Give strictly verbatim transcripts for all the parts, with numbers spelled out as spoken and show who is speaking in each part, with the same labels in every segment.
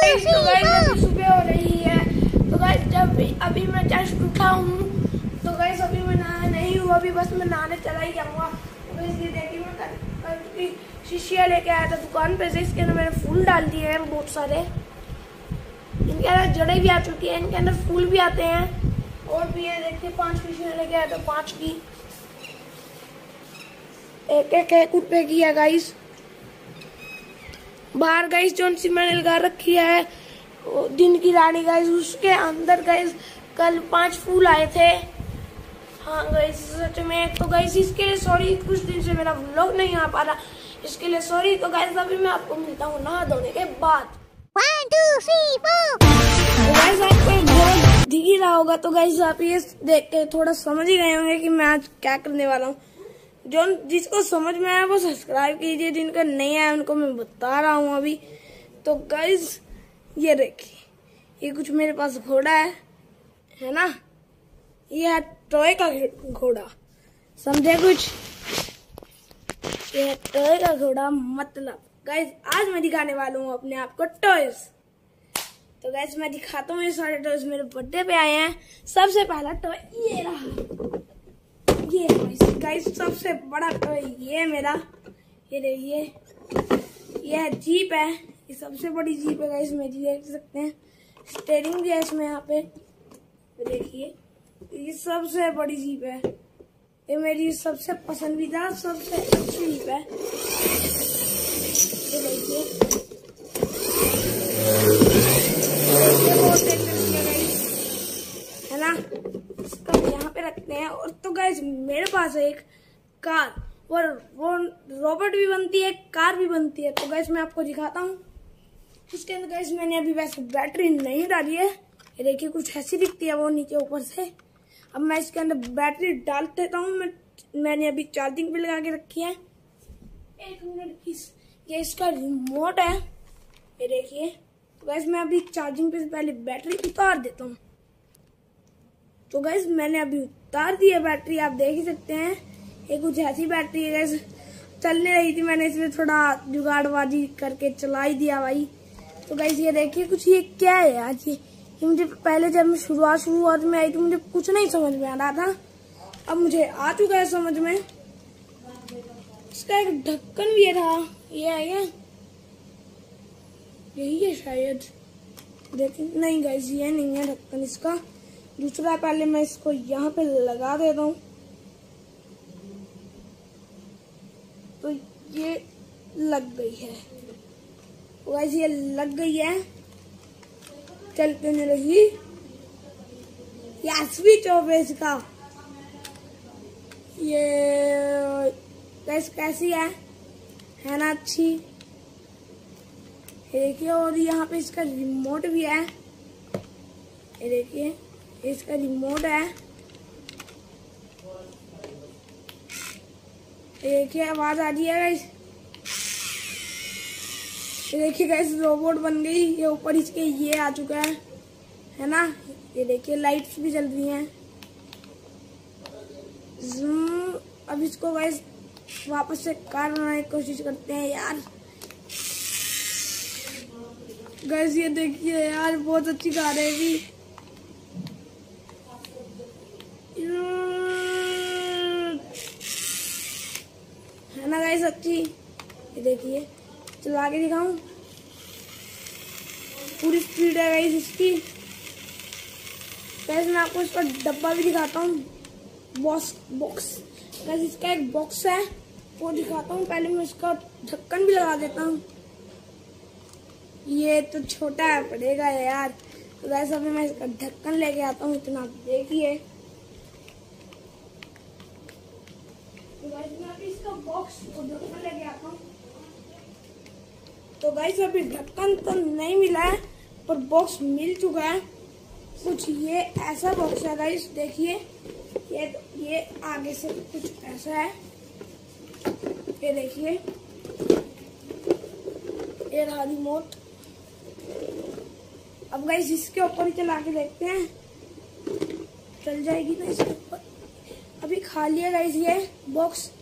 Speaker 1: तो गाइस अभी सुबह हो रही है। तो गाइस जब अभी मैं जस्ट उठा हूँ तो गाइस अभी मैं नहा नहीं हुआ, अभी बस मैं नहाने चला ही जाऊँगा। तो गाइस ये देखिए मैं कल कल की शीशियाँ लेके आया था दुकान पे से, इसके अंदर मैंने फूल डाल दिए हैं बहुत सारे। इनके अंदर जड़ें भी आ चुकी हैं, इनके अंदर फूल भी आते हैं और भी है। देखिए पांच शीशियाँ लेके आया था, पांच की एक एक एक रुपए की है गाइस। बाहर गाइस जोन सी मैंने लगा रखी है दिन की रानी गाइस, उसके अंदर गाइस कल पांच फूल आए थे। हाँ गाइस सच में। तो गाइस इसके लिए सॉरी, कुछ दिन से मेरा व्लॉग नहीं आ पा रहा, इसके लिए सॉरी। तो गाइस अभी मैं आपको मिलता हूँ नहा धोने के बाद।
Speaker 2: One two three four.
Speaker 1: तो गाइस आपको बहुत दिख ही रहा होगा, तो गाइस आप ये देख के थोड़ा समझ ही गए होंगे कि मैं आज क्या करने वाला हूँ। जो जिसको समझ में आया वो सब्सक्राइब कीजिए, जिनका नहीं आया उनको मैं बता रहा हूँ अभी। तो गाइस ये देखिए, ये कुछ मेरे पास घोड़ा है है ना, ये है टॉय का घोड़ा, समझे कुछ? ये है टॉय का घोड़ा। मतलब गाइस आज मैं दिखाने वाला हूँ अपने आप को टॉयज। तो गाइस मैं दिखाता हूँ ये सारे टॉयज मेरे बर्थडे पे आए हैं। सबसे पहला टॉय ये रहा, ये गाइस सबसे बड़ा टॉय ये मेरा, ये देखिए ये है जीप है, ये सबसे बड़ी जीप है गाइस मेरी, देख सकते हैं। स्टीयरिंग भी है इसमें, यहाँ पे देखिए ये सबसे बड़ी जीप है, ये मेरी सबसे पसंदीदा सबसे अच्छी जीप है। ये देखिए बहुत है ना, इसको यहाँ पे रखते हैं। और तो गाइस मेरे पास है एक कार, और वो रोबोट भी बनती है, कार भी बनती है। तो गाइस मैं आपको दिखाता हूँ। इसके अंदर गाइस मैंने अभी वैसे बैटरी नहीं डाली है, ये देखिए कुछ ऐसी दिखती है वो नीचे ऊपर से। अब मैं इसके अंदर बैटरी डाल देता हूँ। मैं मैंने अभी चार्जिंग पे लगा के रखी है। एक मिनट, इस ये इसका रिमोट है, ये देखिए। तो गाइस मैं अभी चार्जिंग पे से पहले बैटरी उतार देता हूँ। तो गाइस मैंने अभी उतार दी है बैटरी, आप देख ही सकते हैं। ये कुछ ऐसी बैटरी है गाइस, चलने रही थी, मैंने इसमें थोड़ा जुगाड़बाजी करके चला ही दिया भाई। तो गाइस ये देखिए कुछ ये क्या है आज, ये ये मुझे पहले जब मैं शुरुआत शुरुआत में आई थी मुझे कुछ नहीं समझ में आ रहा था, अब मुझे आ चुका है समझ में। इसका एक ढक्कन भी था, ये है क्या, यही है शायद, देखिए नहीं गाइस ये नहीं है ढक्कन, इसका दूसरा। पहले मैं इसको यहाँ पे लगा देता हूँ, तो ये लग गई है गाइस, ये लग गई है, चलते नहीं रही। या स्विच ऑफ है इसका। ये गाइस कैसी है है ना, अच्छी देखिए। और यहाँ पे इसका रिमोट भी है, ये देखिए इसका रिमोट है, देखिए आवाज आ रही है गाइस। ये देखिए गाइस रोबोट बन गई, ये ऊपर इसके ये आ चुका है है ना। ये देखिए लाइट्स भी जल रही हैं। अब इसको गाइस वापस से कार बनाने की कोशिश करते हैं यार। गाइस ये देखिए यार बहुत अच्छी कार है भी, है ना गाइस अच्छी। ये देखिए चला के दिखाऊं, पूरी स्पीड है गाइस इसकी। गाइस मैं आपको इसका डब्बा भी दिखाता हूँ, बॉक्स बॉक्स गाइस इसका एक बॉक्स है वो दिखाता हूँ। पहले मैं इसका ढक्कन भी लगा देता हूँ, ये तो छोटा है पड़ेगा यार। तो गाइस अभी मैं इसका ढक्कन लेके आता हूँ, इतना देखिए। तो गाइस मैं अभी इसका बॉक्स और ढक्कन लेके आता हूँ। तो गाइस अभी ढक्कन तो नहीं मिला है पर बॉक्स मिल चुका है। कुछ ये ऐसा बॉक्स है गाइस, देखिए ये ये आगे से कुछ ऐसा है, ये देखिए ये रहा रिमोट। अब गाइस इसके ऊपर ही चला के देखते हैं, चल जाएगी ना इसके ऊपर। अभी खाली है गाइस ये बॉक्स,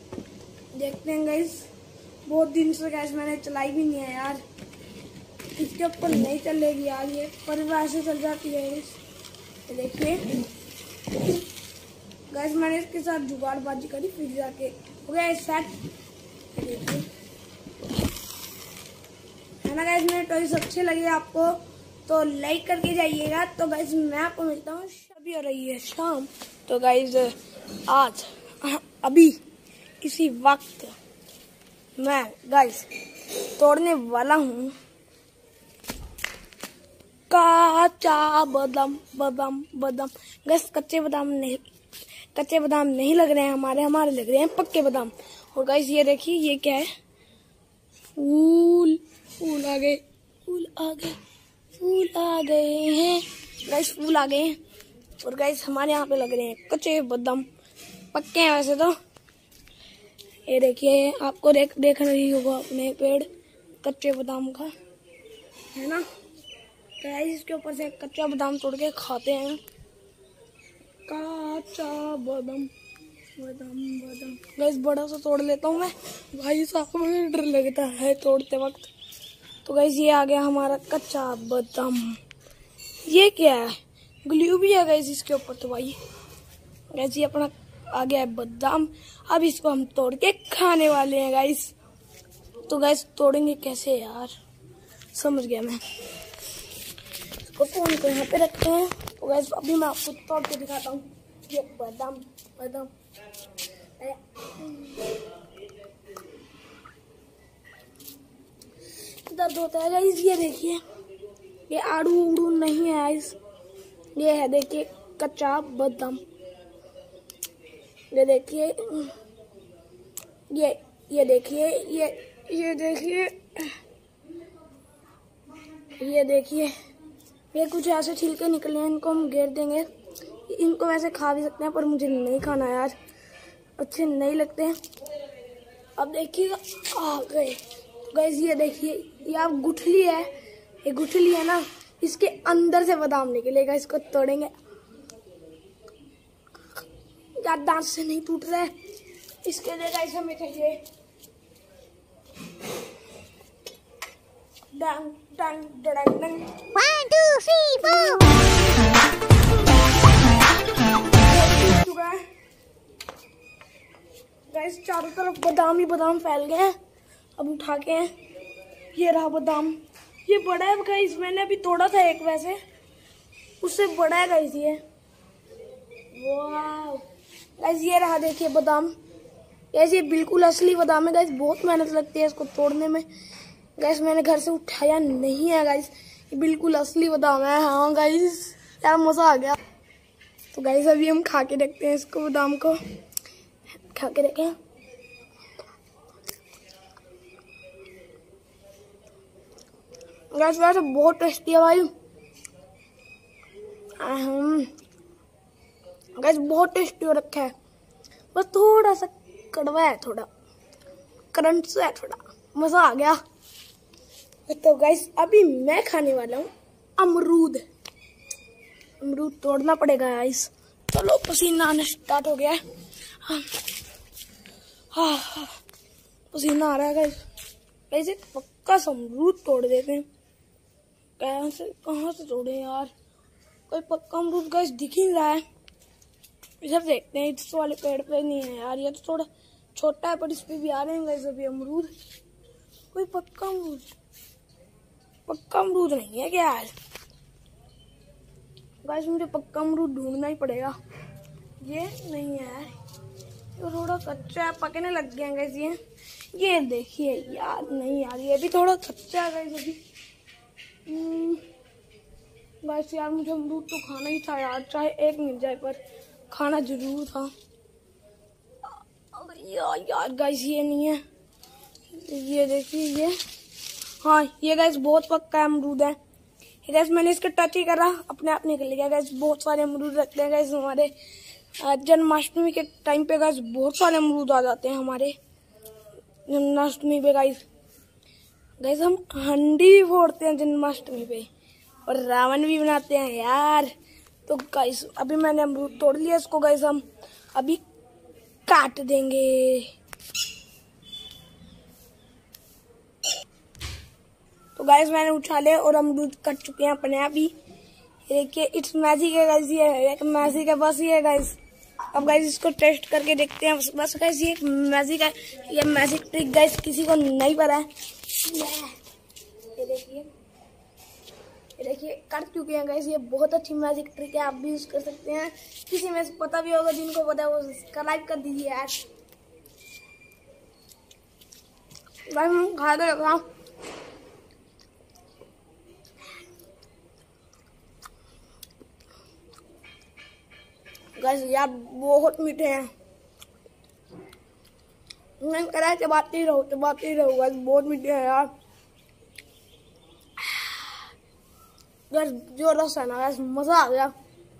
Speaker 1: देखते हैं गाइस। बहुत दिन से गाइस मैंने चलाई भी नहीं है यार, इसके ऊपर नहीं चलेगी यार, ये पर वैसे चल जाती है। ये देखिए गाइस, मैंने इसके साथ जुगाड़बाजी करी, फिर जाके हो गया सेट। देखिए है ना गाइस, मेरे टॉयज अच्छे लगे आपको तो लाइक करके जाइएगा। तो गाइस मैं आपको मिलता हूँ, अभी हो रही है शाम। तो गाइस आज अभी इसी वक्त मैं गाइस तोड़ने वाला हूँ कच्चा बादाम। बादाम बादाम गाइस, कच्चे बादाम नहीं, कच्चे बादाम नहीं लग रहे हैं हमारे, हमारे लग रहे हैं पक्के बादाम। और गाइस ये देखिए ये क्या है, फूल फूल आ गए, फूल आ गए, फूल आ गए हैं गाइस, फूल आ गए हैं। और गाइस हमारे यहाँ पे लग रहे हैं कच्चे बादाम, पक्के हैं वैसे तो। ये देखिए आपको देख देख रही होगा अपने पेड़ कच्चे बादाम का, है ना। तो गाइस इसके ऊपर से कच्चा बादाम तोड़ के खाते हैं। कच्चा बादाम बादाम बादाम गाइस, बड़ा सा तोड़ लेता हूँ मैं, भाई साहब मुझे डर लगता है तोड़ते वक्त। तो गाइस ये आ गया हमारा कच्चा बादाम। ये क्या है, ग्लू भी है गाइस इसके ऊपर। तो भाई गाइस ये अपना आ गया है बादाम, अब इसको हम तोड़ के खाने वाले हैं गाइस। तो गाइस तोड़ेंगे कैसे यार, समझ गया मैं। इसको फोन को यहाँ पे रखते हैं। तो गाइस अभी मैं आपको तोड़ के दिखाता हूँ ये बादाम बादाम। दर्द होता है गाइस, ये देखिए ये आड़ू उड़ू नहीं है गाइस, ये है देखिए कच्चा बादाम। ये देखिए ये ये देखिए ये ये देखिए ये देखिए ये कुछ ऐसे छिलके निकले हैं, इनको हम घेर देंगे। इनको वैसे खा भी सकते हैं पर मुझे नहीं खाना यार, अच्छे नहीं लगते हैं। अब देखिएगा आ गए गाइस, ये देखिए ये आप गुठली है, ये गुठली है ना, इसके अंदर से बादाम निकलेगा, इसको तोड़ेंगे। यार दांत से नहीं टूट रहा है, इसके लिए गाइस हमें चाहिए डंग डंग डंग डंग।
Speaker 2: One, two, three, four.
Speaker 1: Guys चारों तरफ बादाम ही बादाम फैल गए हैं। अब उठा के ये रहा बादाम, ये बड़ा है गाइस, मैंने अभी तोड़ा था एक, वैसे उससे बड़ा है गाइस ये। वाह गाइस ये रहा देखिए बादाम, ऐसे बिल्कुल असली बादाम है गाइस, बहुत मेहनत लगती है इसको तोड़ने में गाइस। मैंने घर से उठाया नहीं है गाइस, ये बिल्कुल असली बादाम है। हाँ गाइस यार मजा आ गया। तो गाइस अभी हम खा के देखते हैं इसको, बादाम को खा के देखें। गाइस वैसे बहुत टेस्टी है भाई, गाइस बहुत टेस्टी हो रखा है, बस थोड़ा सा कड़वा है, थोड़ा करंट से है, थोड़ा मजा आ गया। तो गाइस अभी मैं खाने वाला हूँ अमरूद। अमरूद तोड़ना पड़ेगा गाइस, चलो पसीना आना स्टार्ट हो गया है। हाँ हाँ हाँ पसीना आ रहा है गाइस। ऐसे पक्का अमरूद तोड़ देते हैं, कहाँ से कहाँ से तोड़े यार, कोई पक्का अमरूद गाइस दिख ही नहीं रहा है। इधर देखते हैं, इस वाले पेड़ पे नहीं है यार, ये तो थोड़ा छोटा है पर इस पे भी आ रहे हैं गाइस अभी अमरूद। कोई पक्का अमरूद, पक्का अमरूद नहीं है क्या यार गाइस, मुझे पक्का अमरूद ढूंढना ही पड़ेगा। ये नहीं है यार, ये थोड़ा कच्चा है, पकने लग गए हैं गाइस ये। ये देखिए यार, नहीं यार ये भी थोड़ा कच्चा है गाइस अभी। गाइस यार मुझे अमरूद तो खाना ही था यार, चाहे एक मिल जाए पर खाना जरूर था यार। यार गाइस ये नहीं है, ये देखिए ये, हाँ ये गाइस बहुत पक्का अमरूद है। ये गाइस मैंने इसका टच ही करा, अपने आप निकल गया गाइस। बहुत सारे अमरूद रखते हैं गाइस हमारे जन्माष्टमी के टाइम पे गाइस, बहुत सारे अमरूद आ जाते हैं हमारे जन्माष्टमी पे गाइस। गाइस हम हंडी भी फोड़ते हैं जन्माष्टमी पे और रावण भी बनाते हैं यार। तो गाइस अभी मैंने अमरूद तोड़ लिया, इसको गाइस हम अभी काट देंगे। तो तो गाइस मैंने उछाले और अमरूद कट चुके हैं अपने आप ही। देखिए इट्स मैजिक है गाइस, ये है एक मैजिक है बस ये है गाइस। अब गाइस इसको टेस्ट करके देखते हैं। बस गाइस ये एक मैजिक है, ये मैजिक ट्रिक गाइस किसी को नहीं पता है। ये देखिए, ये देखिए कर चुके हैं गाइस। ये बहुत अच्छी मैजिक ट्रिक है, आप भी यूज कर सकते हैं। किसी में से पता भी होगा, जिनको पता है वो सब्सक्राइब कर दीजिए यार। गाइस हम खा के रखा गाइस, यार बहुत मीठे हैं। मैं कह रहा है चबाते ही रहो चबाते ही रहो गाइस, बहुत मीठे हैं यार। गाइस जो रस है ना गाइस, मजा आ गया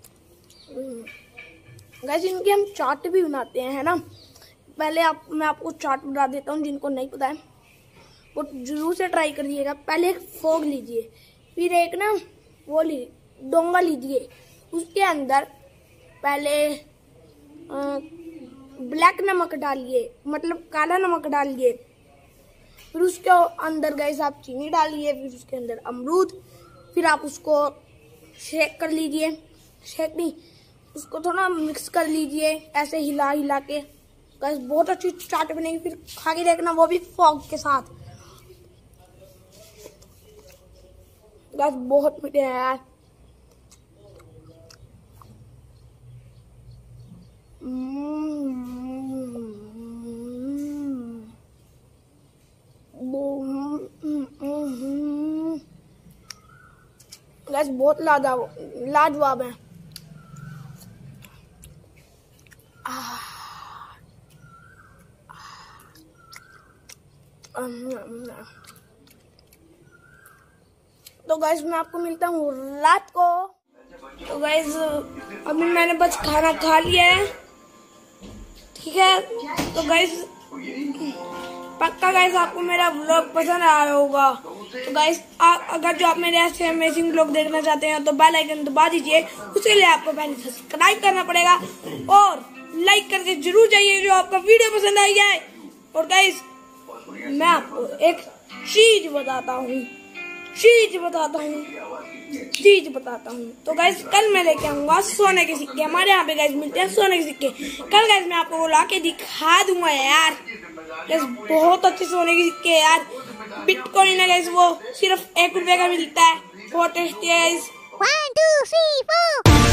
Speaker 1: गाइस। इनकी हम चाट भी बनाते हैं है ना। पहले आप मैं आपको चाट बना देता हूँ, जिनको नहीं पता है वो जरूर से ट्राई करिएगा। पहले एक फोग लीजिए, फिर एक ना वो ली डोंगा लीजिए, उसके अंदर पहले आ, ब्लैक नमक डालिए, मतलब काला नमक डालिए। फिर उसके अंदर गाइस आप चीनी डालिए, फिर उसके अंदर अमरूद, फिर आप उसको शेक कर लीजिए। शेक नहीं, उसको थोड़ा मिक्स कर लीजिए ऐसे हिला हिला के। गाइस बहुत अच्छी चाट बनेगी, फिर खा के देखना वो भी फॉग के साथ। गाइस बहुत मीठे हैं यार। गाइस बहुत लाजवाब लाजवाब है। तो गाइस मैं आपको मिलता हूँ रात को। तो गाइस अभी मैंने बस खाना खा लिया है, ठीक है। तो गाइस पक्का गाइस आपको मेरा व्लॉग पसंद आया होगा। तो गाइस अगर जो आप मेरे ऐसे अमेजिंग व्लॉग देखना चाहते हैं तो बेल आइकन दबा दीजिए। उसके लिए आपको पहले सब्सक्राइब करना पड़ेगा और लाइक करके जरूर जाइए जो आपका वीडियो पसंद आई है। और गाइस मैं आपको एक चीज बताता हूँ चीज बताता हूँ चीज बताता हूँ तो गाइस कल मैं लेके आऊंगा सोने के सिक्के। हमारे यहाँ पे गाइस मिलते हैं सोने के सिक्के। कल गाइस मैं आपको वो ला के दिखा दूंगा यार। गाइस बहुत अच्छे सोने के सिक्के यार। बिटकॉइन है गाइस, वो सिर्फ एक रुपए का मिलता है, बहुत टेस्टी है guys.
Speaker 2: One, two, three, four.